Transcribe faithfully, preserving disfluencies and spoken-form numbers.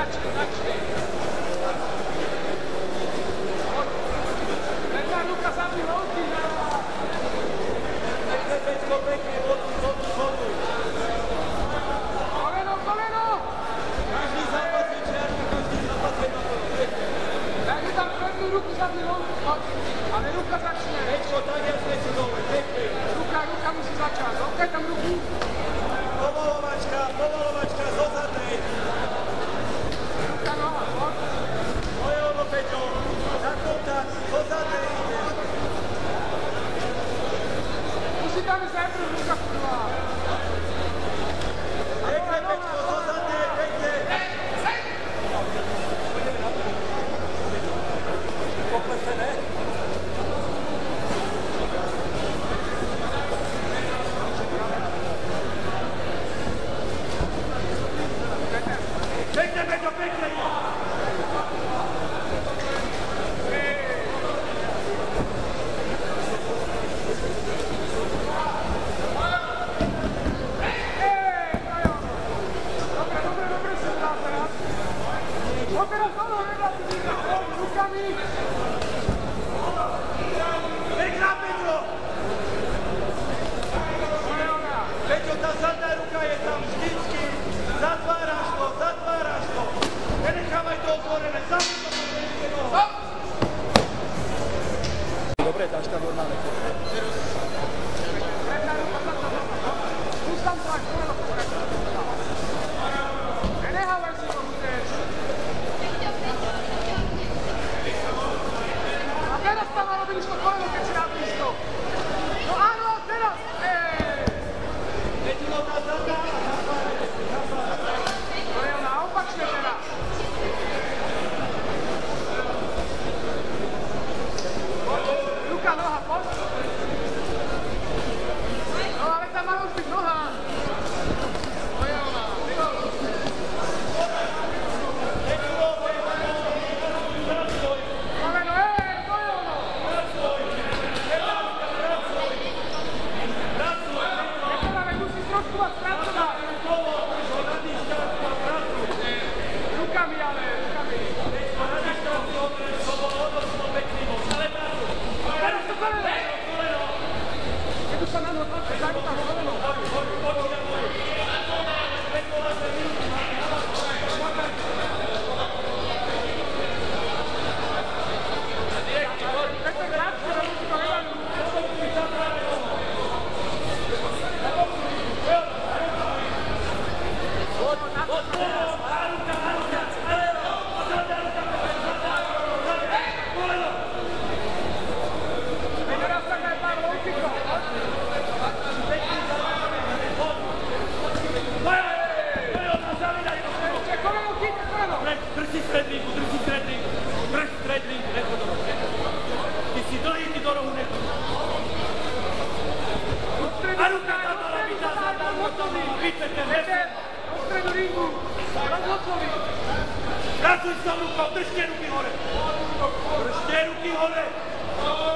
Začni, začni. Jedna ruka zabí holky. Pekne, Peťko, pekne, vodu, vodu, vodu. Koleno, koleno. Každý zápas je čiarka, každý zápas je na to. Dajte tam prvnú ruku zabí holky. Ale ruka začne. Peťko, tak jasne si dole, pekne. Ruka, ruka musí začať. Okrej tam ruku. Povolovačka, povolovačka, zo zadnej. Ruka, noha, poď. To je ono, Peťo. Zakútať, zo zadnej ideš. Musí tam ísť najprv ruka prvá. Pekne, Peťko, zo zadnej, pekne. Poklesené? Pekne, Peťo, pekne! Teraz ono, nevláci výzva, rukami. Pekná, Peťo! Peťo, tá zadná ruka je tam vždycky. Zatváraš to, zatváraš to. Nenechávaj to otvorené, zavri to podrejte noho. Dobre, dáš tam normálne. Skús tam tlač, koleno poradí. Nenehávaj si to, chceš. A teraz tam malo byť to koleno, keď si dá blízko. No áno, teraz. Ej. Peťo, tá zadná a zatvárajte si, zatvárajte. Koleno, opačne teraz. Ruka, noha, poď. No ale tam má už byť noha. To je ona. Koleno, ej, to je ono. Nepodáme, musíš trošku vás pracovať. Rukami, ale rukami. Teraz to koleno. Keď už sa na noho tlačí, daj mu tam koleno. Peter, vrát sa, musí to nedať. Teraz tak aj pár loukikov. Ešte koleno, chyť, koleno. Drž si stredlíku, drž si stredlíku. Drž stredlíku, nechod do rohu. Ty si dlhý, ty do rohu nechod. A ruka tam mala byť, tá zadná ruka tam mala byť, Peter, Peter, do stredu ringu. Rozhodcovi. pracuj s tou rukou, držte ruky hore. Držte ruky hore.